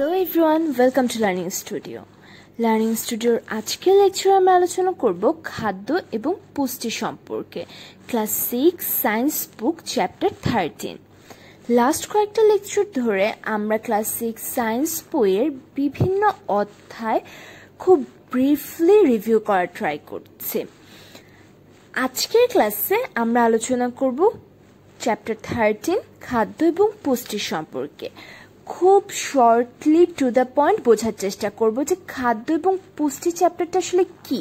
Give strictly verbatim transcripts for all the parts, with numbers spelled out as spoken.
Hello everyone, welcome to learning studio. Learning স্টুডিওর আজকের লেকচারে আমরা আলোচনা করব খাদ্য এবং পুষ্টি সম্পর্কে, class six science book chapter thirteen. Last কয়েকটা লেকচার ধরে আমরা ক্লাস সিক্স সায়েন্স বইয়ের বিভিন্ন অধ্যায় খুব ব্রিফলি রিভিউ করার ট্রাই করছি। আজকের ক্লাসে আমরা আলোচনা করব চ্যাপ্টার থার্টিন খাদ্য এবং পুষ্টি সম্পর্কে। খুব শর্টলি টু দ্য পয়েন্ট বোঝার চেষ্টা করব যে খাদ্য এবং পুষ্টি চ্যাপ্টারটা আসলে কি।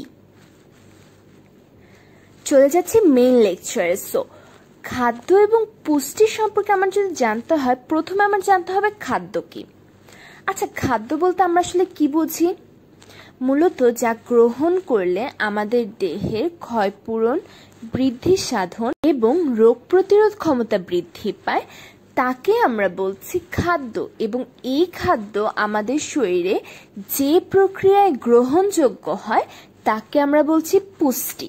চলে যাচ্ছি মেইন লেকচারে। সো খাদ্য এবং পুষ্টি সম্পর্কে আমার যদি জানতে হয়, প্রথমে আমার জানতে হবে খাদ্য কি। আচ্ছা, খাদ্য বলতে আমরা আসলে কি বুঝি? মূলত যা গ্রহণ করলে আমাদের দেহের ক্ষয়পূরণ, বৃদ্ধি সাধন এবং রোগ প্রতিরোধ ক্ষমতা বৃদ্ধি পায় তাকে আমরা বলছি খাদ্য। এবং এই খাদ্য আমাদের শরীরে যে প্রক্রিয়ায় গ্রহণযোগ্য হয় তাকে আমরা বলছি পুষ্টি।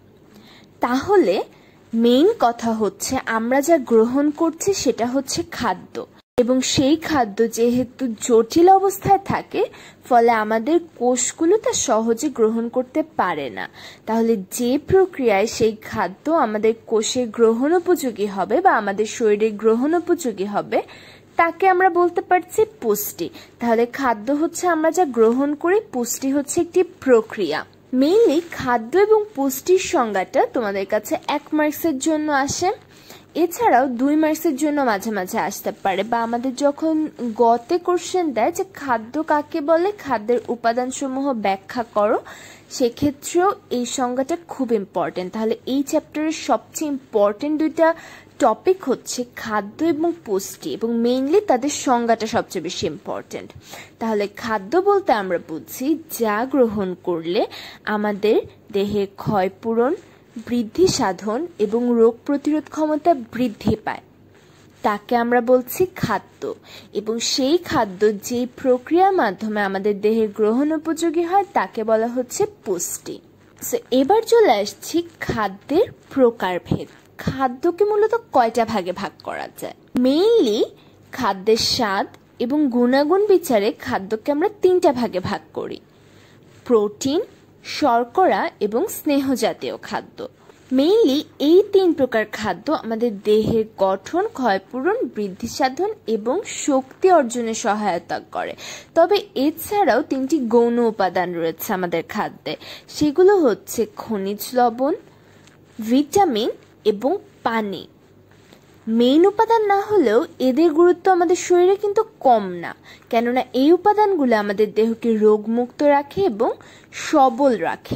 তাহলে মেইন কথা হচ্ছে আমরা যা গ্রহণ করছি সেটা হচ্ছে খাদ্য, এবং সেই খাদ্য যেহেতু জটিল অবস্থায় থাকে ফলে আমাদের কোষগুলো তা সহজে গ্রহণ করতে পারে না। তাহলে যে প্রক্রিয়ায় সেই খাদ্য আমাদের কোষে গ্রহণ উপযোগী হবে বা আমাদের শরীরে গ্রহণ উপযোগী হবে তাকে আমরা বলতে পারছি পুষ্টি। তাহলে খাদ্য হচ্ছে আমরা যা গ্রহণ করি, পুষ্টি হচ্ছে একটি প্রক্রিয়া। মেইনলি খাদ্য এবং পুষ্টির সংজ্ঞাটা তোমাদের কাছে এক মার্কসের জন্য আসে, এছাড়াও দুই মার্কসের জন্য মাঝে মাঝে আসতে পারে, বা আমাদের যখন গতে কোশ্চেন দেয় যে খাদ্য কাকে বলে, খাদ্যের উপাদানসমূহ ব্যাখ্যা করো, সেক্ষেত্রেও এই সংজ্ঞাটা খুব ইম্পর্টেন্ট। তাহলে এই চ্যাপ্টারের সবচেয়ে ইম্পর্টেন্ট দুইটা টপিক হচ্ছে খাদ্য এবং পুষ্টি, এবং মেইনলি তাদের সংজ্ঞাটা সবচেয়ে বেশি ইম্পর্টেন্ট। তাহলে খাদ্য বলতে আমরা বুঝি যা গ্রহণ করলে আমাদের দেহে ক্ষয়পূরণ, বৃদ্ধি সাধন এবং রোগ প্রতিরোধ ক্ষমতা বৃদ্ধি পায় তাকে আমরা বলছি খাদ্য, এবং সেই খাদ্য যে প্রক্রিয়ার মাধ্যমে আমাদের দেহের গ্রহণ উপযোগী হয় তাকে বলা হচ্ছে পুষ্টি। সো এবার চলে আসছি খাদ্যের প্রকারভেদ। খাদ্যকে মূলত কয়টা ভাগে ভাগ করা যায়? মেইনলি খাদ্যের স্বাদ এবং গুণাগুণ বিচারে খাদ্যকে আমরা তিনটা ভাগে ভাগ করি: প্রোটিন, শর্করা এবং স্নেহ জাতীয় খাদ্য। মেইনলি এই তিন প্রকার খাদ্য আমাদের দেহের গঠন, ক্ষয়পূরণ, বৃদ্ধি সাধন এবং শক্তি অর্জনে সহায়তা করে। তবে এছাড়াও তিনটি গৌণ উপাদান রয়েছে আমাদের খাদ্যে, সেগুলো হচ্ছে খনিজ লবণ, ভিটামিন এবং পানি। মেইন উপাদান না হলেও এদের গুরুত্ব আমাদের শরীরে কিন্তু কম না, কেননা এই উপাদানগুলো আমাদের দেহকে রোগমুক্ত রাখে এবং সবল রাখে।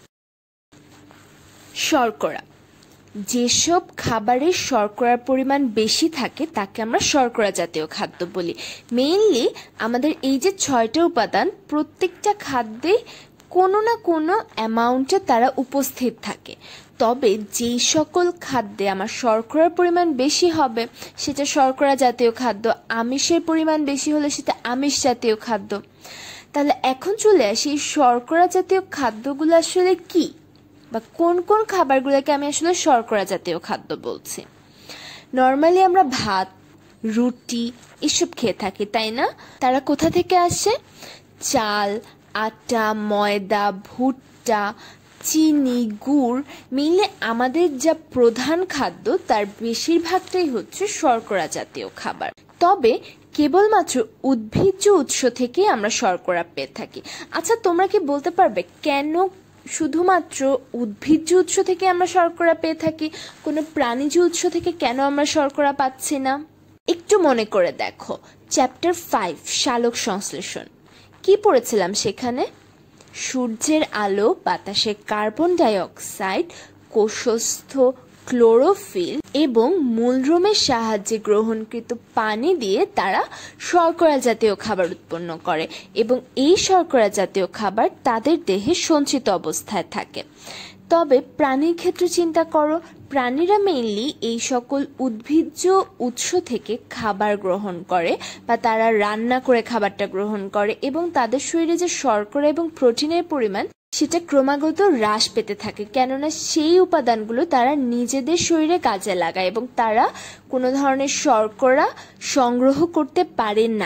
শর্করা, যেসব খাবারের শর্করার পরিমাণ বেশি থাকে তাকে আমরা শর্করা জাতীয় খাদ্য বলি। মেইনলি আমাদের এই যে ছয়টা উপাদান, প্রত্যেকটা খাদ্যে কোনো না কোনো অ্যামাউন্টে তারা উপস্থিত থাকে। তবে যেই সকল খাদ্যে আমার শর্করার পরিমাণ বেশি হবে সেটা শর্করা জাতীয় খাদ্য, আমিষের পরিমাণ বেশি হলে সেটা আমিষ জাতীয় খাদ্য। তাহলে এখন চলে আসি শর্করা জাতীয় খাদ্যগুলো আসলে কি, বা কোন কোন খাবারগুলোকে আমি আসলে শর্করা জাতীয় খাদ্য বলছি। নর্মালি আমরা ভাত, রুটি এসব খেয়ে থাকি, তাই না? তারা কোথা থেকে আসে? চাল, আটা, ময়দা, ভুট্টা, চিনি, গুড় মিলে আমাদের যা প্রধান খাদ্য তার বেশিরভাগটাই হচ্ছে শর্করা জাতীয় খাবার। তবে কেবলমাত্র উদ্ভিজ্জ উৎস থেকে আমরা শর্করা পেয়ে থাকি। আচ্ছা, তোমরা কি বলতে পারবে কেন শুধুমাত্র উদ্ভিজ্জ উৎস থেকে আমরা শর্করা পেয়ে থাকি, কোনো প্রাণীজ উৎস থেকে কেন আমরা শর্করা পাচ্ছি না? একটু মনে করে দেখো, চ্যাপ্টার ফাইভ সালোক সংশ্লেষণ কি পড়েছিলাম সেখানে? সূর্যের আলো, বাতাসে কার্বন ডাই অক্সাইড, কোষস্থ ক্লোরোফিল এবং মূলরোমের সাহায্যে গ্রহণকৃত পানি দিয়ে তারা শর্করা জাতীয় খাবার উৎপন্ন করে, এবং এই শর্করা জাতীয় খাবার তাদের দেহে সঞ্চিত অবস্থায় থাকে। তবে প্রাণীর ক্ষেত্রে চিন্তা করো, প্রাণীরা মেইনলি এই সকল উদ্ভিজ্জ উৎস থেকে খাবার গ্রহণ করে, বা তারা রান্না করে খাবারটা গ্রহণ করে, এবং তাদের শরীরে যে শর্করা এবং প্রোটিনের পরিমাণ সেটা ক্রমাগত হ্রাস পেতে থাকে, কেননা সেই উপাদানগুলো তারা নিজেদের শরীরে কাজে লাগায় এবং তারা কোনো ধরনের শর্করা সংগ্রহ করতে পারে না।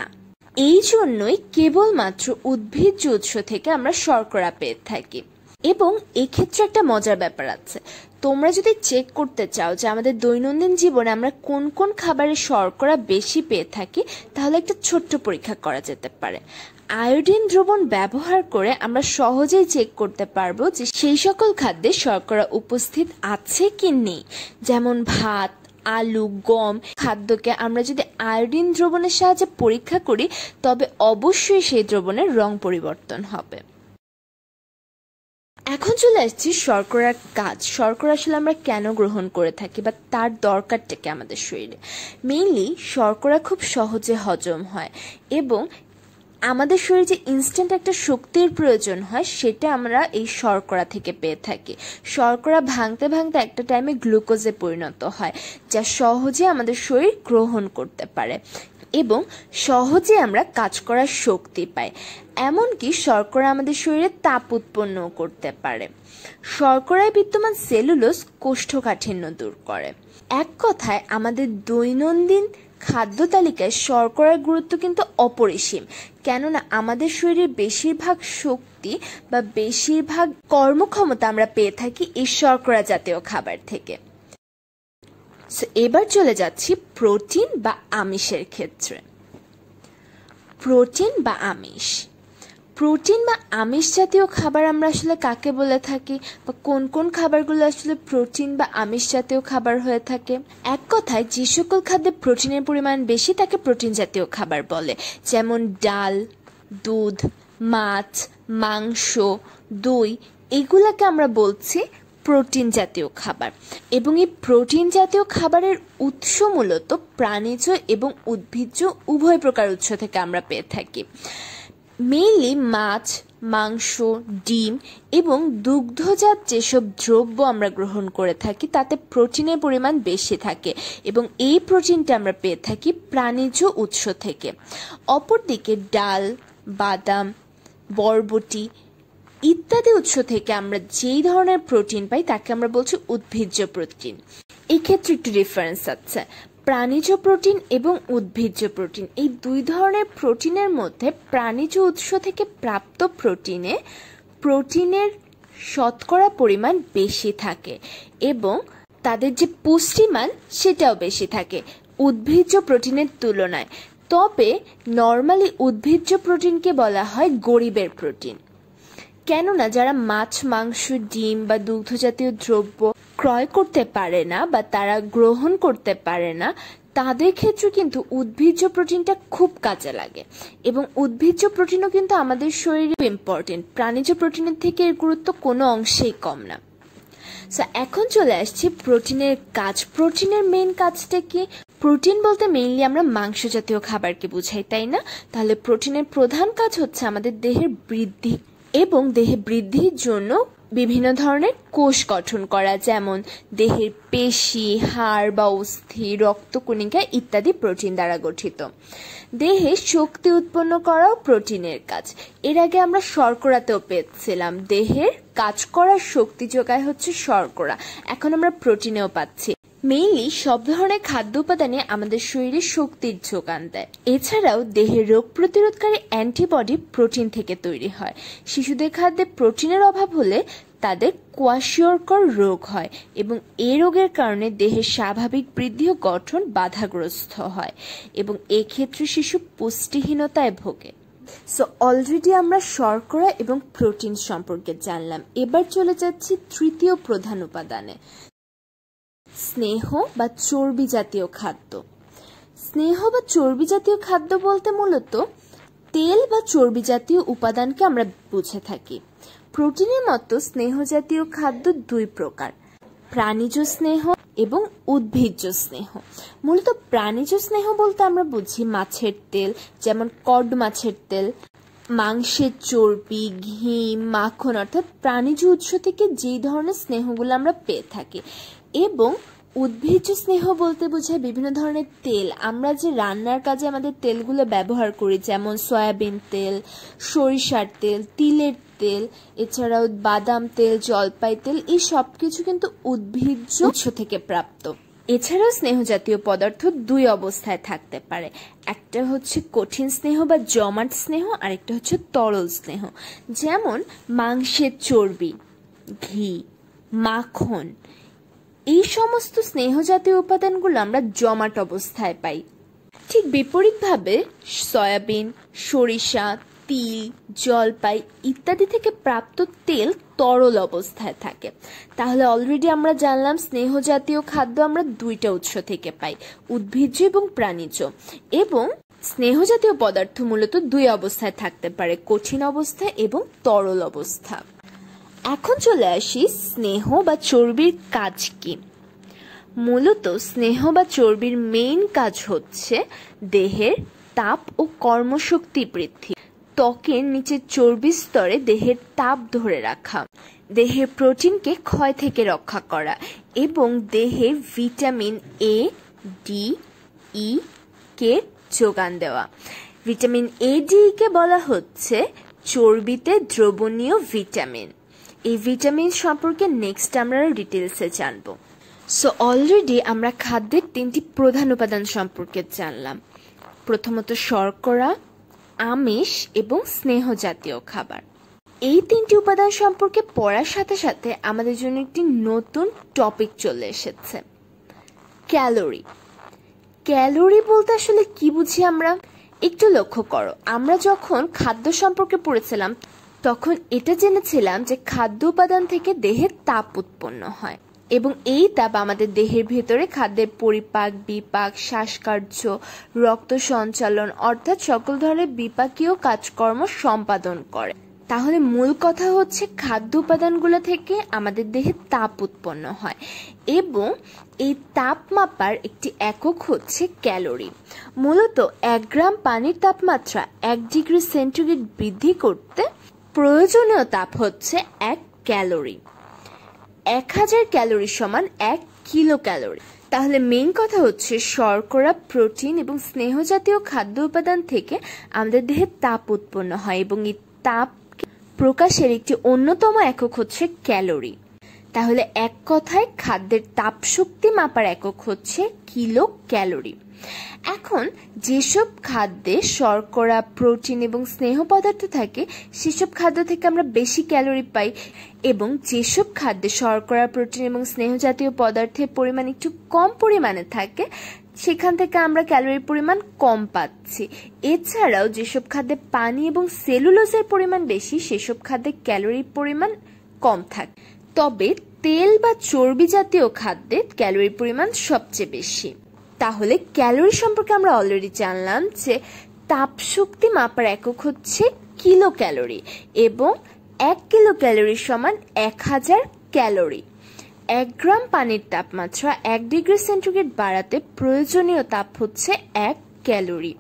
এই জন্যই কেবলমাত্র উদ্ভিজ্জ উৎস থেকে আমরা শর্করা পেয়ে থাকি। এবং এক্ষেত্রে একটা মজার ব্যাপার আছে, তোমরা যদি চেক করতে চাও যে আমাদের দৈনন্দিন জীবনে আমরা কোন কোন খাবারে শর্করা বেশি পেয়ে থাকি, তাহলে একটা ছোট্ট পরীক্ষা করা যেতে পারে। আয়োডিন দ্রবণ ব্যবহার করে আমরা সহজেই চেক করতে পারবো যে সেই সকল খাদ্যে শর্করা উপস্থিত আছে কি নেই। যেমন ভাত, আলু, গম খাদ্যকে আমরা যদি আয়োডিন দ্রবণের সাহায্যে পরীক্ষা করি, তবে অবশ্যই সেই দ্রবণের রং পরিবর্তন হবে। এখন চলে আসছি শর্করার কাজ। শর্করা আসলে আমরা কেন গ্রহণ করে থাকি বা তার দরকারটা কি আমাদের শরীরে। মেইনলি শর্করা খুব সহজে হজম হয় এবং আমাদের শরীরে যে ইনস্ট্যান্ট একটা শক্তির প্রয়োজন হয় সেটা আমরা এই শর্করা থেকে পেয়ে থাকি। শর্করা ভাঙতে ভাঙতে একটা টাইমে গ্লুকোজে পরিণত হয়, যা সহজে আমাদের শরীর গ্রহণ করতে পারে এবং সহজে আমরা কাজ করার শক্তি পাই। এমনকি শর্করা আমাদের শরীরে তাপ উৎপন্ন করতে পারে। শর্করায় বিদ্যমান সেলুলোজ কোষ্ঠকাঠিন্য দূর করে। এক কথায় আমাদের দৈনন্দিন খাদ্য তালিকায় শর্করার গুরুত্ব কিন্তু অপরিসীম, কেননা আমাদের শরীরের বেশিরভাগ শক্তি বা বেশিরভাগ কর্মক্ষমতা আমরা পেয়ে থাকি এই শর্করা জাতীয় খাবার থেকে। এবার চলে যাচ্ছি প্রোটিন বা আমিষের ক্ষেত্রে। প্রোটিন বা আমিষ প্রোটিন বা আমিষ জাতীয় খাবার আমরা আসলে কাকে বলে থাকি বা কোন কোন খাবারগুলো আসলে প্রোটিন বা আমিষ জাতীয় খাবার হয়ে থাকে। এক কথায় যে সকল খাদ্যে প্রোটিনের পরিমাণ বেশি তাকে প্রোটিন জাতীয় খাবার বলে। যেমন ডাল, দুধ, মাছ, মাংস, দই, এগুলাকে আমরা বলছি প্রোটিন জাতীয় খাবার। এবং এই প্রোটিন জাতীয় খাবারের উৎস মূলত প্রাণীজ এবং উদ্ভিজ্জ উভয় প্রকার উৎস থেকে আমরা পেয়ে থাকি। মেইনলি মাছ, মাংস, ডিম এবং দুগ্ধজাত যেসব দ্রব্য আমরা গ্রহণ করে থাকি তাতে প্রোটিনের পরিমাণ বেশি থাকে এবং এই প্রোটিনটা আমরা পেয়ে থাকি প্রাণীজ উৎস থেকে। অপরদিকে ডাল, বাদাম, বরবটি ইত্যাদি উৎস থেকে আমরা যেই ধরনের প্রোটিন পাই তাকে আমরা বলছি উদ্ভিজ্জ প্রোটিন। এই ক্ষেত্রে একটু ডিফারেন্স আছে। প্রাণীজ প্রোটিন এবং উদ্ভিজ্জ প্রোটিন এই দুই ধরনের প্রোটিনের মধ্যে প্রাণীজ উৎস থেকে প্রাপ্ত প্রোটিনে প্রোটিনের শতকরা পরিমাণ বেশি থাকে এবং তাদের যে পুষ্টিমান সেটাও বেশি থাকে উদ্ভিজ্জ প্রোটিনের তুলনায়। তবে নর্মালি উদ্ভিজ্জ প্রোটিনকে বলা হয় গরিবের প্রোটিন, কেননা যারা মাছ, মাংস, ডিম বা দুগ্ধজাতীয় দ্রব্য ক্রয় করতে পারে না বা তারা গ্রহণ করতে পারে না, তাদের ক্ষেত্রে কিন্তু উদ্ভিজ্জ প্রোটিনটা খুব কাজে লাগে এবং উদ্ভিজ্জ প্রোটিনও কিন্তু আমাদের শরীরে ইম্পর্টেন্ট। প্রাণীজ প্রোটিনের থেকে এর গুরুত্ব কোনো অংশেই কম না। সো এখন চলে আসছি প্রোটিনের কাজ। প্রোটিনের মেইন কাজটা কি? প্রোটিন বলতে মেইনলি আমরা মাংস জাতীয় খাবারকে বুঝাই, তাই না? তাহলে প্রোটিনের প্রধান কাজ হচ্ছে আমাদের দেহের বৃদ্ধি এবং দেহে বৃদ্ধির জন্য বিভিন্ন ধরনের কোষ গঠন করা, যেমন দেহের পেশি, হাড় বা অস্থি, রক্তকণিকা ইত্যাদি প্রোটিন দ্বারা গঠিত। দেহে শক্তি উৎপন্ন করাও প্রোটিনের কাজ। এর আগে আমরা শর্করাতেও পেয়েছিলাম দেহের কাজ করার শক্তি যোগায় হচ্ছে শর্করা, এখন আমরা প্রোটিনেও পাচ্ছি। মেইনলি সব ধরনের খাদ্য উপাদানে আমাদের শরীরে শক্তির যোগান দেয়। এছাড়াও দেহের রোগ প্রতিরোধকারী অ্যান্টিবডি প্রোটিন থেকে তৈরি হয়। শিশুদের খাদ্যে প্রোটিনের অভাব হলে তাদের কোয়াশিয়রকর রোগ হয় এবং এই রোগের কারণে দেহের স্বাভাবিক বৃদ্ধি ও গঠন বাধাগ্রস্ত হয় এবং এক্ষেত্রে শিশু পুষ্টিহীনতায় ভোগে। সো অলরেডি আমরা শর্করা এবং প্রোটিন সম্পর্কে জানলাম। এবার চলে যাচ্ছি তৃতীয় প্রধান উপাদানে, স্নেহ বা চর্বি জাতীয় খাদ্য। স্নেহ বা চর্বি জাতীয় খাদ্য বলতে মূলত তেল বা চর্বি জাতীয় উপাদানকে আমরা বুঝে থাকি। প্রোটিনের মতো স্নেহ জাতীয় খাদ্য দুই প্রকার, প্রাণীজ স্নেহ এবং উদ্ভিজ্জ স্নেহ। মূলত প্রাণীজ স্নেহ বলতে আমরা বুঝি মাছের তেল, যেমন কড মাছের তেল, মাংসের চর্বি, ঘি, মাখন, অর্থাৎ প্রাণীজ উৎস থেকে যেই ধরনের স্নেহগুলো আমরা পেয়ে থাকি। এবং উদ্ভিজ্জ স্নেহ বলতে বোঝায় বিভিন্ন ধরনের তেল, আমরা যে রান্নার কাজে আমাদের তেলগুলো ব্যবহার করি, যেমন সয়াবিন তেল, সরিষার তেল, তিলের তেল, এছাড়াও বাদাম তেল, জলপাই তেল, এই সব কিছু কিন্তু উদ্ভিজ্জ উৎস থেকে প্রাপ্ত। এছাড়াও স্নেহ জাতীয় পদার্থ দুই অবস্থায় থাকতে পারে, একটা হচ্ছে কঠিন স্নেহ বা জমাট স্নেহ, আরেকটা হচ্ছে তরল স্নেহ। যেমন মাংসের চর্বি, ঘি, মাখন, এই সমস্ত স্নেহ জাতীয় উপাদানগুলো আমরা জমাট অবস্থায় পাই। ঠিক বিপরীতভাবে সয়াবিন, সরিষা, তিল, জলপাই ইত্যাদি থেকে প্রাপ্ত তেল তরল অবস্থায় থাকে। তাহলে অলরেডি আমরা জানলাম স্নেহ জাতীয় খাদ্য আমরা দুইটা উৎস থেকে পাই, উদ্ভিজ্জ এবং প্রাণীজ। এবং স্নেহ জাতীয় পদার্থ মূলত দুই অবস্থায় থাকতে পারে, কঠিন অবস্থা এবং তরল অবস্থা। এখন চলে আসি স্নেহ বা চর্বির কাজ কি। মূলত স্নেহ বা চর্বির মেইন কাজ হচ্ছে দেহের তাপ ও কর্মশক্তি বৃদ্ধি, ত্বকের নিচের চর্বি স্তরে দেহের তাপ ধরে রাখা, দেহের প্রোটিনকে ক্ষয় থেকে রক্ষা করা এবং দেহে ভিটামিন এ, ডি, ই কে যোগান দেওয়া। ভিটামিন এ, ডি কে বলা হচ্ছে চর্বিতে দ্রবণীয় ভিটামিন। এই ভিটামিন সম্পর্কে নেক্সট আমরা ডিটেলসে জানবো। সো অলরেডি আমরা খাদ্যের তিনটি প্রধান উপাদান সম্পর্কে জানলাম, প্রথমত শর্করা, আমিষ এবং স্নেহ জাতীয় খাবার। এই তিনটি উপাদান সম্পর্কে পড়ার সাথে সাথে আমাদের জন্য একটি নতুন টপিক চলে এসেছে, ক্যালোরি। ক্যালোরি বলতে আসলে কি বুঝি আমরা? একটু লক্ষ্য করো, আমরা যখন খাদ্য সম্পর্কে পড়েছিলাম তখন এটা জেনেছিলাম যে খাদ্য উপাদান থেকে দেহের তাপ উৎপন্ন হয় এবং এই তাপ আমাদের দেহের ভেতরে খাদ্যের পরিপাক, বিপাক, শ্বাসকার্য, রক্ত সঞ্চালন অর্থাৎ সকল ধরনের বিপাকীয় কাজকর্ম সম্পাদন করে। তাহলে মূল কথা হচ্ছে খাদ্য উপাদানগুলো থেকে আমাদের দেহে তাপ উৎপন্ন হয় এবং এই তাপ মাপার একটি একক হচ্ছে ক্যালোরি। মূলত এক গ্রাম পানির তাপমাত্রা এক ডিগ্রি সেন্টিগ্রেড বৃদ্ধি করতে প্রয়োজনীয় তাপ হচ্ছে এক ক্যালোরি। এক হাজার ক্যালোরি সমান এক কিলো ক্যালোরি। তাহলে মেইন কথা হচ্ছে শর্করা, প্রোটিন এবং স্নেহ জাতীয় খাদ্য উপাদান থেকে আমাদের দেহে তাপ উৎপন্ন হয় এবং এই তাপ প্রকাশের একটি অন্যতম একক হচ্ছে ক্যালোরি। তাহলে এক কথায় খাদ্যের তাপ শক্তি মাপার একক হচ্ছে কিলো ক্যালোরি। এখন যেসব খাদ্যে শর্করা, প্রোটিন এবং স্নেহ পদার্থ থাকে সেসব খাদ্য থেকে আমরা বেশি ক্যালোরি পাই এবং যেসব খাদ্যে শর্করা, প্রোটিন এবং স্নেহ জাতীয় পদার্থের পরিমাণ একটু কম পরিমাণে থাকে সেখান থেকে আমরা ক্যালোরির পরিমাণ কম পাচ্ছি। এছাড়াও যেসব খাদ্যে পানি এবং সেলুলোজের পরিমাণ বেশি সেসব খাদ্যে ক্যালোরির পরিমাণ কম থাকে। তবে তেল বা চর্বি জাতীয় খাদ্যে ক্যালোরির পরিমাণ সবচেয়ে বেশি। তাহলে ক্যালোরি সম্পর্কে আমরা অলরেডি জানলাম যে তাপ শক্তি মাপার একক হচ্ছে কিলো ক্যালোরি এবং এক কিলো ক্যালোরি সমান এক হাজার ক্যালোরি। এক গ্রাম পানির তাপমাত্রা এক ডিগ্রি সেন্টিগ্রেড বাড়াতে প্রয়োজনীয় তাপ হচ্ছে এক ক্যালোরি।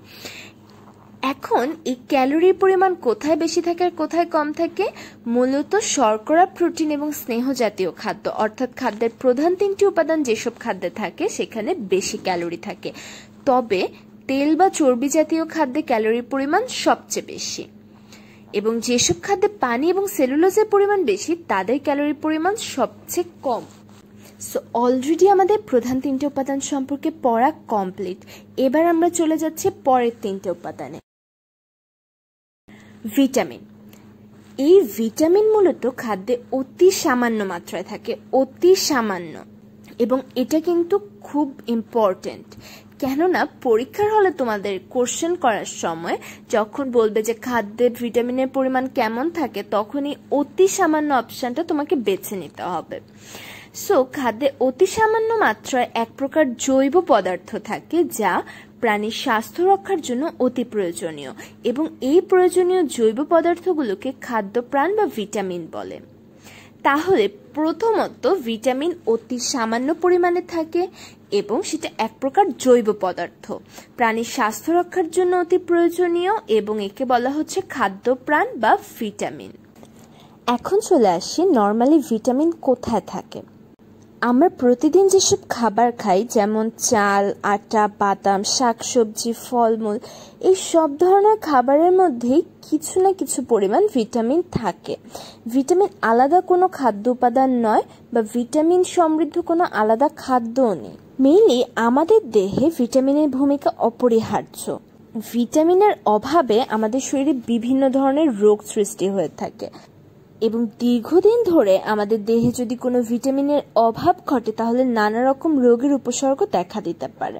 এখন এই ক্যালোরির পরিমাণ কোথায় বেশি থাকে আর কোথায় কম থাকে? মূলত শর্করা, প্রোটিন এবং স্নেহ জাতীয় খাদ্য অর্থাৎ খাদ্যের প্রধান তিনটি উপাদান যেসব খাদ্যে থাকে সেখানে বেশি ক্যালোরি থাকে। তবে তেল বা চর্বি জাতীয় খাদ্যে ক্যালোরির পরিমাণ সবচেয়ে বেশি এবং যেসব খাদ্যে পানি এবং সেলুলোজের পরিমাণ বেশি তাদের ক্যালোরির পরিমাণ সবচেয়ে কম। সো অলরেডি আমাদের প্রধান তিনটে উপাদান সম্পর্কে পড়া কমপ্লিট। এবার আমরা চলে যাচ্ছি পরের তিনটে উপাদানে। ভিটামিন। এই ভিটামিন মূলত খাদ্যে অতি সামান্য মাত্রায় থাকে, অতি সামান্য, এবং এটা কিন্তু খুব ইম্পর্টেন্ট। কেননা পরীক্ষার হলে তোমাদের কোশ্চেন করার সময় যখন বলবে যে খাদ্যে ভিটামিনের পরিমাণ কেমন থাকে তখন এই অতি সামান্য অপশনটা তোমাকে বেছে নিতে হবে। সো খাদ্যে অতি সামান্য মাত্রায় এক প্রকার জৈব পদার্থ থাকে যা প্রাণীর স্বাস্থ্য রক্ষার জন্য অতি প্রয়োজনীয় এবং এই প্রয়োজনীয় জৈব পদার্থগুলোকে খাদ্যপ্রাণ বা ভিটামিন বলে। তাহলে প্রথমত ভিটামিন অতি সামান্য পরিমাণে থাকে এবং সেটা এক প্রকার জৈব পদার্থ, প্রাণীর স্বাস্থ্য রক্ষার জন্য অতি প্রয়োজনীয় এবং একে বলা হচ্ছে খাদ্যপ্রাণ বা ভিটামিন। এখন চলে আসি নর্মালি ভিটামিন কোথায় থাকে। আমরা প্রতিদিন যেসব খাবার খাই, যেমন চাল, আটা, বাদাম, শাকসবজি, ফলমূল, এই সব ধরনের খাবারের মধ্যেই কিছু না কিছু পরিমাণ ভিটামিন থাকে। ভিটামিন আলাদা কোনো খাদ্য উপাদান নয় বা ভিটামিন সমৃদ্ধ কোনো আলাদা খাদ্যও নেই। মেইনলি আমাদের দেহে ভিটামিনের ভূমিকা অপরিহার্য। ভিটামিনের অভাবে আমাদের শরীরে বিভিন্ন ধরনের রোগ সৃষ্টি হয়ে থাকে এবং দীর্ঘদিন ধরে আমাদের দেহে যদি কোনো ভিটামিনের অভাব ঘটে তাহলে নানা রকম রোগের উপসর্গ দেখা দিতে পারে।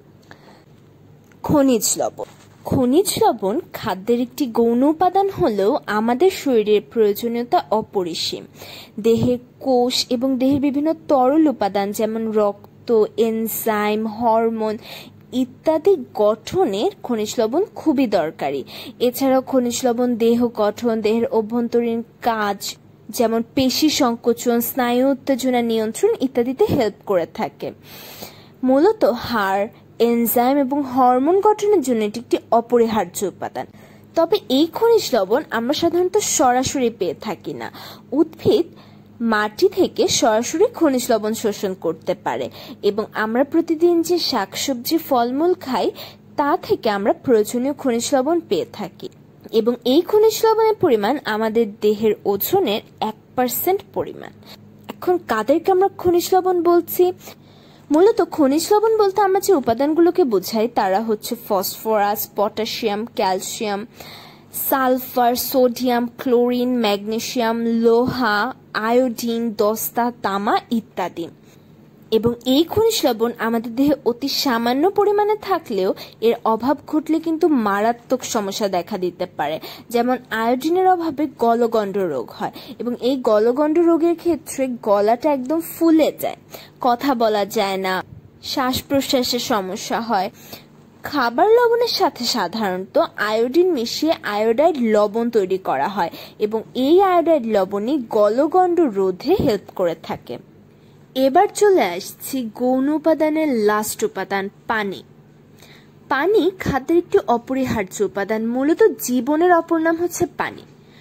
খনিজ লবণ। খনিজ লবণ খাদ্যের একটি গৌণ উপাদান হলেও আমাদের শরীরের প্রয়োজনীয়তা অপরিসীম। দেহের কোষ এবং দেহের বিভিন্ন তরল উপাদান যেমন রক্ত, এনজাইম, হরমোন ইত্যাদি গঠনের খনিজ লবণ খুবই দরকারি। এছাড়াও খনিজ লবণ দেহ গঠন, দেহের অভ্যন্তরীণ কাজ যেমন পেশি সংকোচন, স্নায়ু উত্তেজনা নিয়ন্ত্রণ ইত্যাদিতে হেল্প করে থাকে। মূলত হাড়, এনজাইম এবং হরমোন গঠনের জন্য এটি একটি অপরিহার্য উপাদান। তবে এই খনিজ লবণ আমরা সাধারণত সরাসরি পেয়ে থাকি না। উদ্ভিদ মাটি থেকে সরাসরি খনিজ লবণ শোষণ করতে পারে এবং আমরা প্রতিদিন যে শাকসবজি, ফলমূল খাই তা থেকে আমরা প্রয়োজনীয় খনিজ লবণ পেয়ে থাকি এবং এই খনিজ লবণের পরিমাণ আমাদের দেহের ওজনের এক পার্সেন্ট পরিমাণ। এখন কাদেরকে আমরা খনিজ লবণ বলছি? মূলত খনিজ লবণ বলতে আমরা যে উপাদানগুলোকে বোঝাই তারা হচ্ছে phosphorus, potassium, calcium, sulphur, sodium, chlorine, magnesium, লোহা, আয়োডিন, দস্তা, তামা ইত্যাদি। এবং এই খনিজ লবণ আমাদের দেহে অতি সামান্য পরিমাণে থাকলেও এর অভাব ঘটলে কিন্তু মারাত্মক সমস্যা দেখা দিতে পারে। যেমন আয়োডিনের অভাবে গলগণ্ড রোগ হয় এবং এই গলগণ্ড রোগের ক্ষেত্রে গলাটা একদম ফুলে যায়, কথা বলা যায় না, শ্বাস প্রশ্বাসের সমস্যা হয়। খাবার লবণের সাথে সাধারণত আয়োডিন মিশিয়ে আয়োডাইড লবণ তৈরি করা হয় এবং এই আয়োডাইড লবণই গলগণ্ড রোধে হেল্প করে থাকে। এবার চলে আসছি গৌণ উপাদানের লাস্ট উপাদান, পানি। পানি খাদ্যের একটি অপরিহার্য উপাদান। মূলত জীবনের অপর নাম হচ্ছে পানি।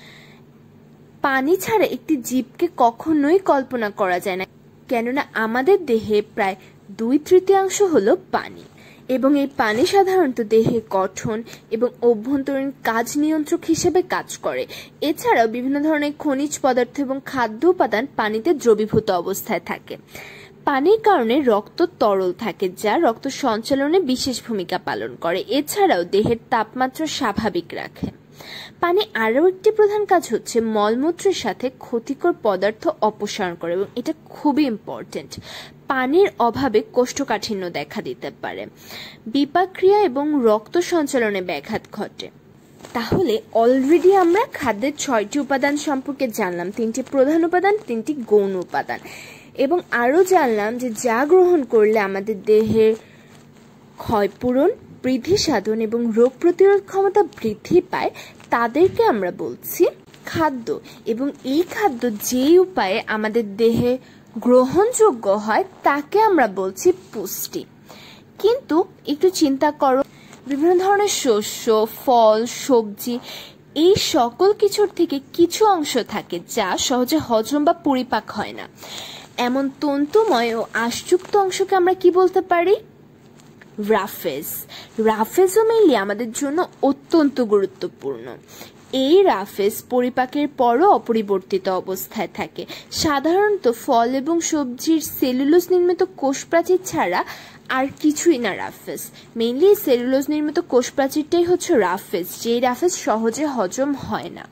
পানি ছাড়া একটি জীবকে কখনোই কল্পনা করা যায় না, কেননা আমাদের দেহে প্রায় দুই তৃতীয়াংশ হলো পানি এবং এই পানি সাধারণত দেহের গঠন এবং অভ্যন্তরীণ কাজ নিয়ন্ত্রক হিসেবে কাজ করে। এছাড়াও বিভিন্ন ধরনের খনিজ পদার্থ এবং খাদ্য উপাদান পানিতে দ্রবীভূত অবস্থায় থাকে। পানির কারণে রক্ত তরল থাকে, যা রক্ত সঞ্চালনে বিশেষ ভূমিকা পালন করে। এছাড়াও দেহের তাপমাত্রা স্বাভাবিক রাখে। পানি আরও একটি প্রধান কাজ হচ্ছে মলমূত্রের সাথে ক্ষতিকর পদার্থ অপসারণ করে এবং এটা খুবই ইম্পর্টেন্ট। পানির অভাবে কোষ্ঠকাঠিন্য দেখা দিতে পারে, বিপাকক্রিয়া এবং রক্ত সঞ্চালনে ব্যাঘাত ঘটে। তাহলে অলরেডি আমরা খাদ্যের ছয়টি উপাদান সম্পর্কে জানলাম, তিনটি প্রধান উপাদান, তিনটি গৌণ উপাদান, এবং আরও জানলাম যে যা গ্রহণ করলে আমাদের দেহের ক্ষয়পূরণ, বৃদ্ধি সাধন এবং রোগ প্রতিরোধ ক্ষমতা বৃদ্ধি পায় তাদেরকে আমরা বলছি খাদ্য। এবং এই খাদ্য যেই উপায়ে আমাদের দেহে গ্রহণযোগ্য হয় তাকে আমরা বলছি পুষ্টি। কিন্তু একটু চিন্তা করো, বিভিন্ন ধরনের শস্য, ফল, সবজি এই সকল কিছুর থেকে কিছু অংশ থাকে যা সহজে হজম বা পরিপাক হয় না। এমন তন্তুময় ও আঁশযুক্ত অংশকে আমরা কি বলতে পারি? রাফেজ। রাফেজও মেইনলি আমাদের জন্য অত্যন্ত গুরুত্বপূর্ণ। এই রাফেজ পরিপাকের পরও অপরিবর্তিত অবস্থায় থাকে। সাধারণত ফল এবং সবজির সেলুলোজ নির্মিত কোষপ্রাচীর ছাড়া আর কিছুই না রাফেজ। মেইনলি সেলুলোজ নির্মিত কোষপ্রাচীরটাই হচ্ছে রাফেজ, যে রাফেজ সহজে হজম হয় না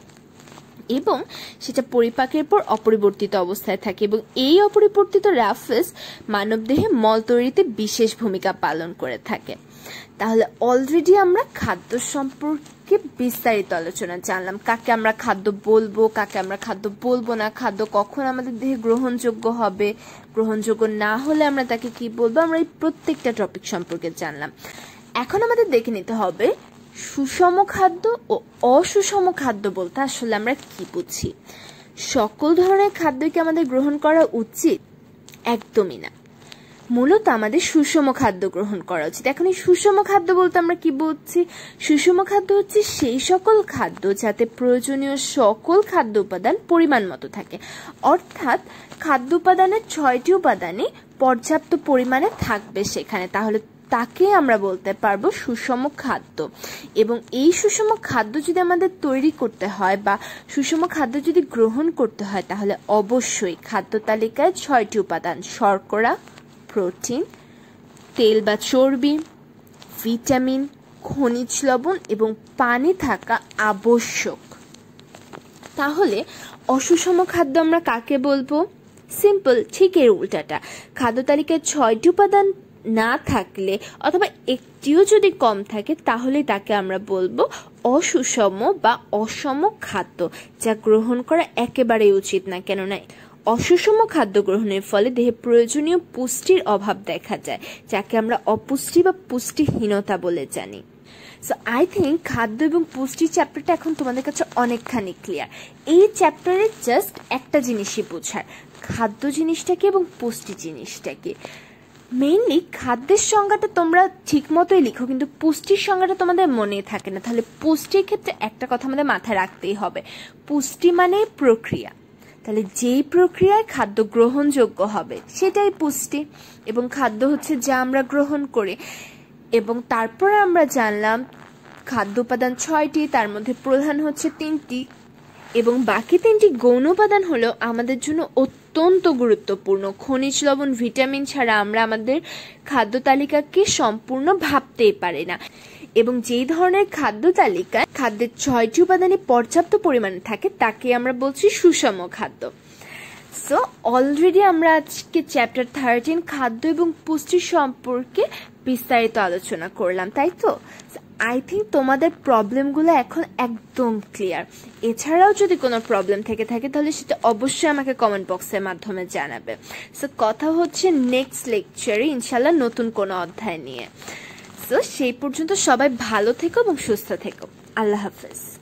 এবং সেটা পরিপাকের পর অপরিবর্তিত অবস্থায় থাকে এবং এই অপরিবর্তিত রাফেজ মানবদেহে মল তৈরিতে বিশেষ ভূমিকা পালন করে থাকে। তাহলে অলরেডি আমরা খাদ্য সম্পর্কে বিস্তারিত আলোচনা জানলাম, কাকে আমরা খাদ্য বলবো, কাকে আমরা খাদ্য বলবো না, খাদ্য কখন আমাদের দেহে গ্রহণযোগ্য হবে, গ্রহণযোগ্য না হলে আমরা তাকে কি বলবো, আমরা এই প্রত্যেকটা টপিক সম্পর্কে জানলাম। এখন আমাদের দেখে নিতে হবে সুষম খাদ্য ও অসুষম খাদ্য বলতে আসলে আমরা কি বুঝি। সকল ধরনের খাদ্যকে আমাদের গ্রহণ করা উচিত? একদমই না। মূলত আমাদের সুষম খাদ্য গ্রহণ করা উচিত। এখন এই সুষম খাদ্য বলতে আমরা কি বুঝছি? সুষম খাদ্য হচ্ছে সেই সকল খাদ্য যাতে প্রয়োজনীয় সকল খাদ্য উপাদান পরিমাণ মতো থাকে, অর্থাৎ খাদ্য উপাদানের ছয়টি উপাদানই পর্যাপ্ত পরিমাণে থাকবে সেখানে, তাহলে তাকে আমরা বলতে পারবো সুষম খাদ্য। এবং এই সুষম খাদ্য যদি আমাদের তৈরি করতে হয় বা সুষম খাদ্য যদি গ্রহণ করতে হয়, তাহলে অবশ্যই খাদ্য তালিকায় ছয়টি উপাদান শর্করা, প্রোটিন, তেল বা চর্বি, ভিটামিন, খনিজ লবণ এবং পানি থাকা আবশ্যক। তাহলে অসুষম খাদ্য আমরা কাকে বলবো? সিম্পল, ঠিক এর উল্টাটা। খাদ্য তালিকায় ছয়টি উপাদান না থাকলে অথবা একটিও যদি কম থাকে তাহলে তাকে আমরা বলবো অসুষম বা অসম খাদ্য, যা গ্রহণ করা একেবারেই উচিত না। কেননা অসুষম খাদ্য গ্রহণের ফলে দেহে প্রয়োজনীয় পুষ্টির অভাব দেখা যায়, যাকে আমরা অপুষ্টি বা পুষ্টিহীনতা বলে জানি। সো আই থিঙ্ক খাদ্য এবং পুষ্টি চ্যাপ্টারটা এখন তোমাদের কাছে অনেকখানি ক্লিয়ার। এই চ্যাপ্টারে জাস্ট একটা জিনিসই বোঝার, খাদ্য জিনিসটাকে এবং পুষ্টি জিনিসটাকে। মেইনলি খাদ্যের সংজ্ঞাটা তোমরা ঠিক মতোই লিখো, কিন্তু পুষ্টির সংজ্ঞাটা তোমাদের মনে থাকে না। তাহলে পুষ্টির ক্ষেত্রে একটা কথা আমাদের মাথায় রাখতেই হবে, পুষ্টি মানে প্রক্রিয়া। তাহলে যেই প্রক্রিয়ায় খাদ্য গ্রহণযোগ্য হবে সেটাই পুষ্টি, এবং খাদ্য হচ্ছে যা আমরা গ্রহণ করি। এবং তারপর আমরা জানলাম খাদ্য উপাদান ছয়টি, তার মধ্যে প্রধান হচ্ছে তিনটি, এবং বাকি তিনটি গৌণ উপাদান হলো আমাদের জন্য অত্যন্ত গুরুত্বপূর্ণ। খনিজ লবণ, ভিটামিন ছাড়া আমরা আমাদের খাদ্য তালিকাকে সম্পূর্ণ ভাবতেই পারি না। এবং যেই ধরনের খাদ্য তালিকায় খাদ্যের ছয়টি উপাদানে পর্যাপ্ত পরিমাণে থাকে তাকে আমরা বলছি সুষম খাদ্য। সো অলরেডি আমরা আজকে চ্যাপ্টার থার্টিন খাদ্য এবং পুষ্টি সম্পর্কে বিস্তারিত আলোচনা করলাম, তাই তো? আই থিঙ্ক তোমাদের প্রবলেমগুলো এখন একদম ক্লিয়ার। এছাড়াও যদি কোনো প্রবলেম থেকে থাকে তাহলে সেটা অবশ্যই আমাকে কমেন্ট বক্সের মাধ্যমে জানাবে। সো কথা হচ্ছে নেক্সট লেকচারে ইনশাল্লাহ নতুন কোনো অধ্যায় নিয়ে। সো সেই পর্যন্ত সবাই ভালো থেকো এবং সুস্থ থেকো। আল্লাহ হাফেজ।